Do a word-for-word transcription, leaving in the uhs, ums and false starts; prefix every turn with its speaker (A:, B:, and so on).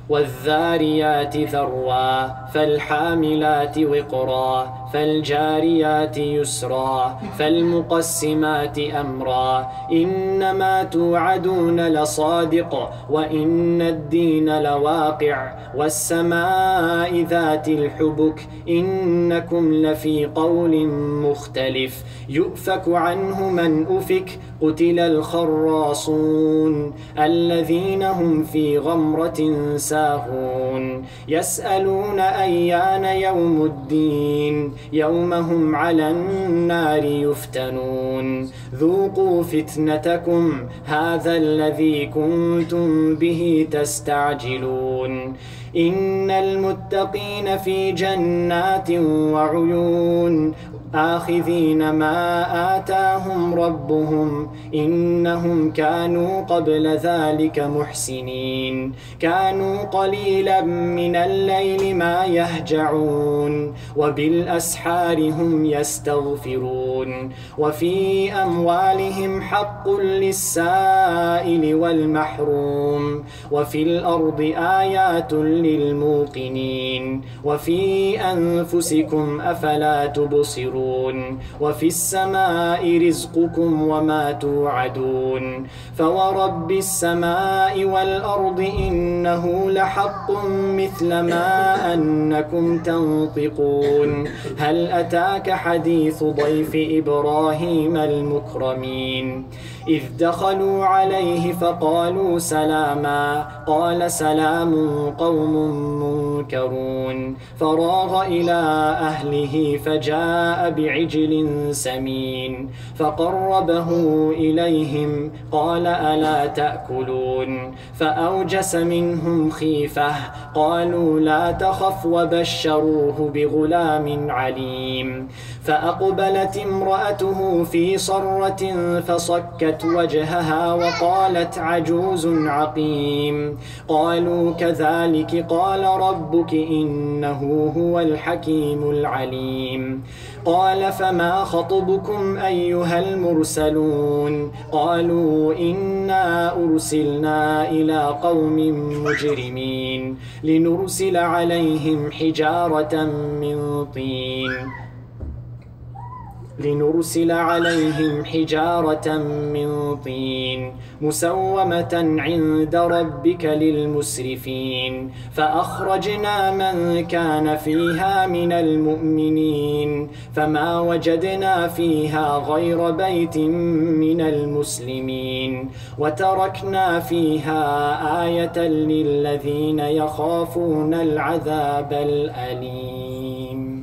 A: والذاريات ذروا فالحاملات وقرا فالجاريات يسرا فالمقسمات أمرا إنما توعدون لصادق وإن الدين لواقع والسماء ذات الحبك إنكم لفي قول مختلف يؤفك عنه من أفك قتل الخراصون الذين هم في غمرة ساهون يسألون أيان يوم الدين يوم هم على النار يفتنون ذوقوا فتنتكم هذا الذي كنتم به تستعجلون إن المتقين في جنات وعيون آخذين ما آتاهم ربهم إنهم كانوا قبل ذلك محسنين كانوا قليلا من الليل ما يهجعون وبالأسحار هم يستغفرون وفي أموالهم حق للسائل والمحروم وفي الأرض آيات للموقنين وفي أنفسكم أفلا تبصرون وفي السماء رزقكم وما توعدون فورب السماء والأرض إنه لحق مثل ما أنكم تنطقون هل أتاك حديث ضيف إبراهيم المكرمين إذ دخلوا عليه فقالوا سلاما قال سلام قوم منكرون فراغ إلى أهله فجاء بعجل سمين فقربه إليهم قال ألا تأكلون فأوجس منهم خيفة قالوا لا تخف وبشروه بغلام عليم فأقبلت امرأته في صرة فصكت وجهها وقالت عجوز عقيم قالوا كذلك قال ربك إنه هو الحكيم العليم قال فما خطبكم أيها المرسلون قالوا إنا أرسلنا إلى قوم مجرمين لنرسل عليهم حجارة من طين لنرسل عليهم حجارة من طين مسومة عند ربك للمسرفين فأخرجنا من كان فيها من المؤمنين فما وجدنا فيها غير بيت من المسلمين وتركنا فيها آية للذين يخافون العذاب الأليم.